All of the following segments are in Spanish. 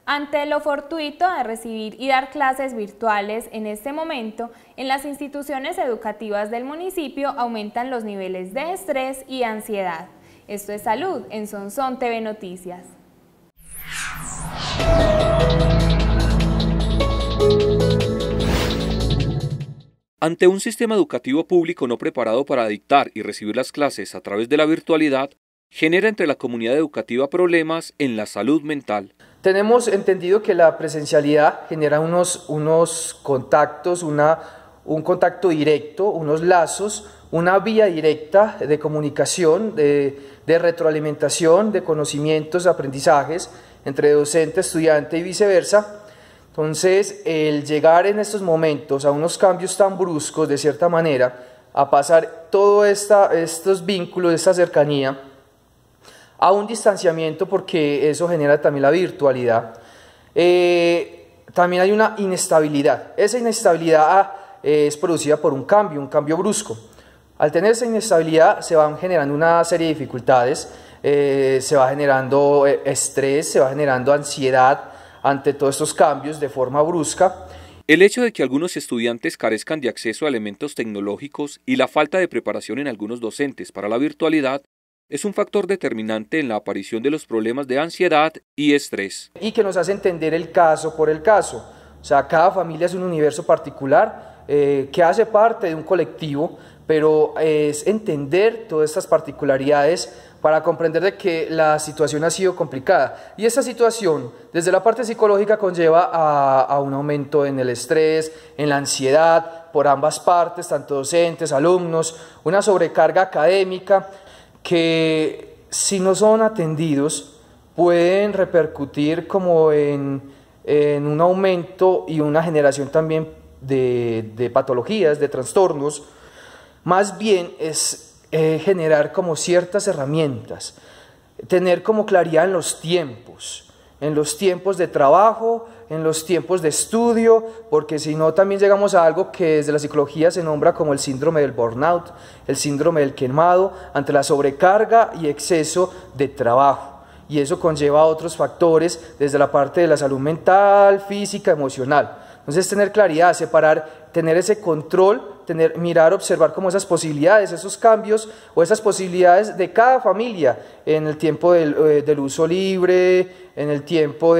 Ante lo fortuito de recibir y dar clases virtuales en este momento, en las instituciones educativas del municipio aumentan los niveles de estrés y ansiedad. Esto es Salud en Sonsón TV Noticias. Ante un sistema educativo público no preparado para dictar y recibir las clases a través de la virtualidad, genera entre la comunidad educativa problemas en la salud mental. Tenemos entendido que la presencialidad genera unos contactos, un contacto directo, unos lazos, una vía directa de comunicación, de retroalimentación, de conocimientos, aprendizajes entre docente, estudiante y viceversa. Entonces, el llegar en estos momentos a unos cambios tan bruscos, de cierta manera, a pasar todos estos vínculos, esta cercanía, a un distanciamiento, porque eso genera también la virtualidad. También hay una inestabilidad. Esa inestabilidad es producida por un cambio brusco. Al tener esa inestabilidad se van generando una serie de dificultades, se va generando estrés, se va generando ansiedad ante todos estos cambios de forma brusca. El hecho de que algunos estudiantes carezcan de acceso a elementos tecnológicos y la falta de preparación en algunos docentes para la virtualidad es un factor determinante en la aparición de los problemas de ansiedad y estrés. Y que nos hace entender el caso por el caso. O sea, cada familia es un universo particular que hace parte de un colectivo, pero es entender todas estas particularidades para comprender de que la situación ha sido complicada. Y esta situación, desde la parte psicológica, conlleva a un aumento en el estrés, en la ansiedad, por ambas partes, tanto docentes, alumnos, una sobrecarga académica, que si no son atendidos pueden repercutir como en un aumento y una generación también de patologías, de trastornos. Más bien es generar como ciertas herramientas, tener como claridad en los tiempos de trabajo, en los tiempos de estudio, porque si no también llegamos a algo que desde la psicología se nombra como el síndrome del burnout, el síndrome del quemado, ante la sobrecarga y exceso de trabajo. Y eso conlleva a otros factores desde la parte de la salud mental, física, emocional. Entonces tener claridad, separar, tener ese control, mirar, observar como esas posibilidades, esos cambios o esas posibilidades de cada familia en el tiempo del uso libre, en el tiempo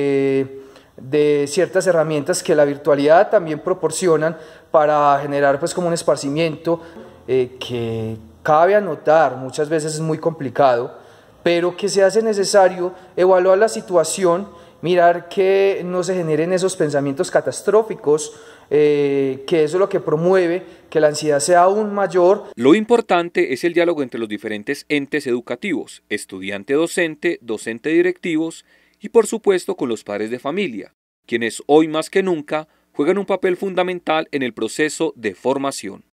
de ciertas herramientas que la virtualidad también proporcionan para generar pues como un esparcimiento que cabe anotar, muchas veces es muy complicado, pero que se hace necesario evaluar la situación, mirar que no se generen esos pensamientos catastróficos, que eso es lo que promueve que la ansiedad sea aún mayor. Lo importante es el diálogo entre los diferentes entes educativos, estudiante-docente, docente-directivos y por supuesto con los padres de familia, quienes hoy más que nunca juegan un papel fundamental en el proceso de formación.